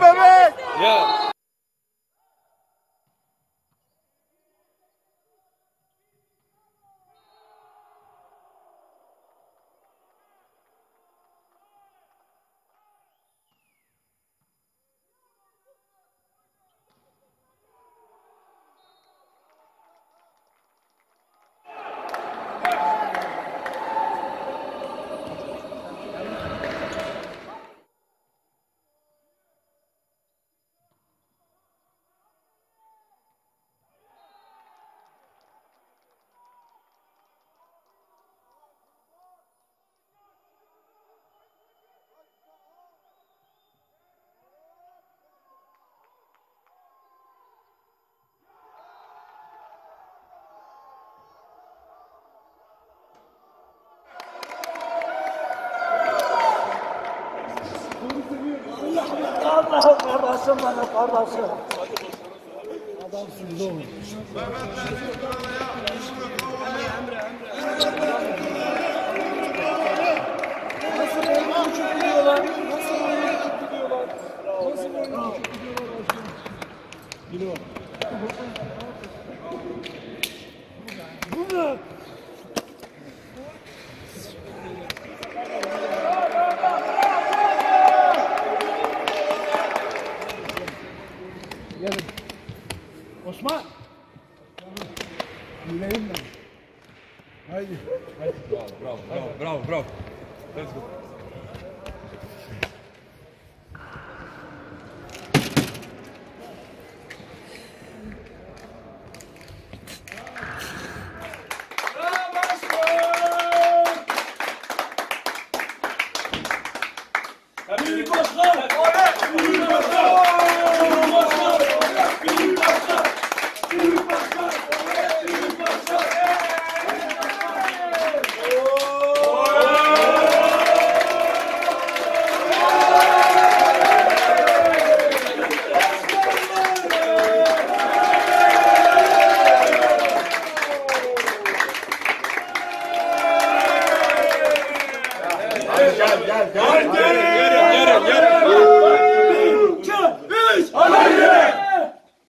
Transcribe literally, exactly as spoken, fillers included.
bebek. Ya. Allah kardeşim bana kardeşim. Adamsınız oğlum. Nasıl oyunu uçup gidiyorlar? Nasıl oyunu uçup gidiyorlar? Nasıl oyunu uçup gidiyorlar? Biliyorum. Bu ne? Gelin. Osman. Yüreğim ben. Haydi. Bravo, bravo, bravo, bravo. Let's go.